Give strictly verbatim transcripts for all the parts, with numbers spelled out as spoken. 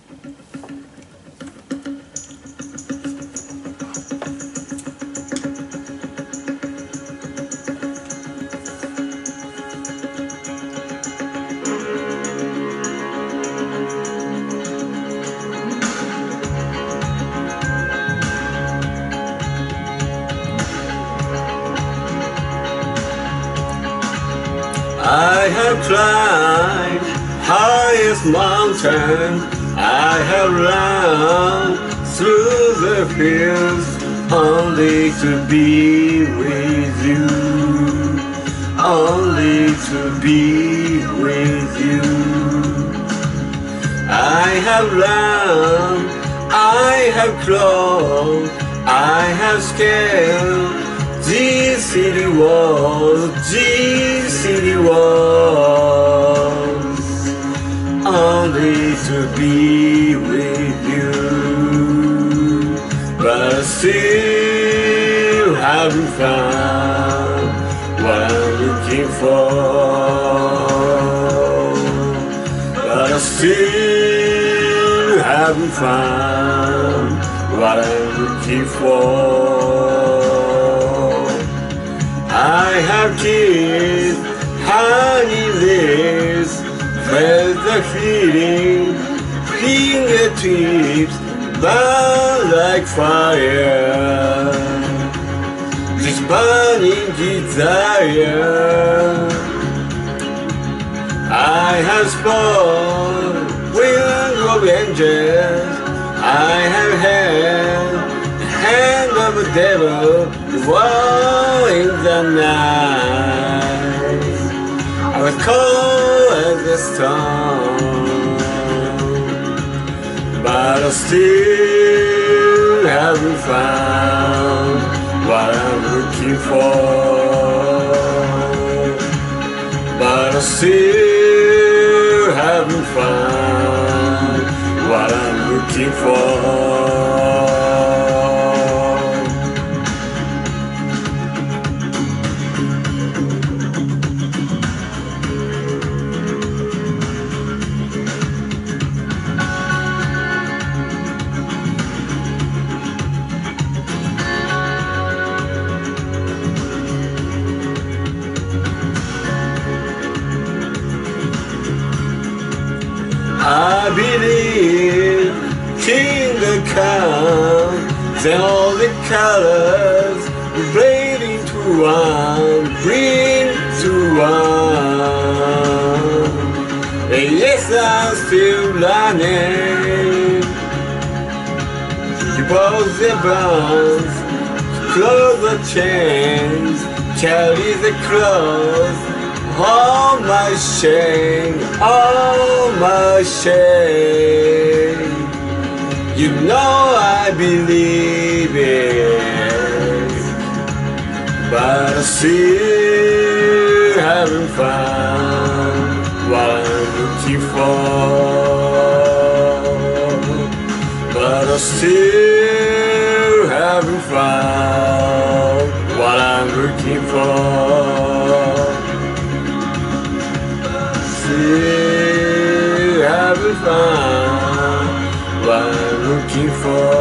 I have climbed highest mountain, I have run through the fields only to be with you, only to be with you. I have run, I have crawled, I have scaled these city walls, these city walls, only to be with you. But still haven't found what I'm looking for. But I still haven't found what I'm looking for. I have kissed honey lips, felt the feeling, fingertips burn like fire. This burning desire, I have spawned wings of angels, I have held the hand of a devil, the war in the night. I was cold as the storm, but I still haven't found what I'm looking for. But I still haven't found what I'm looking for. I believe kingdom come, then all the colors blend into one, bring to one. And yes, I'm still running. You both the bonds, close the chains, carry the cross. All my shame, all my shame. You know I believe it, but I still haven't found what I'm looking for. But I still haven't found what I'm looking for. Still haven't found what I'm looking for.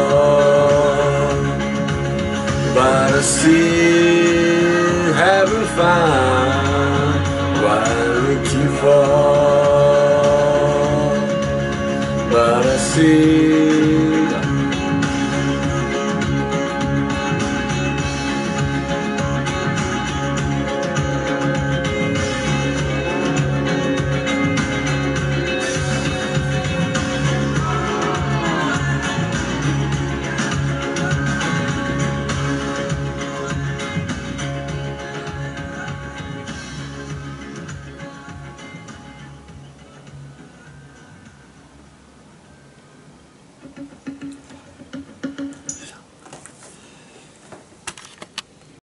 But I still haven't found what I'm looking for. But I still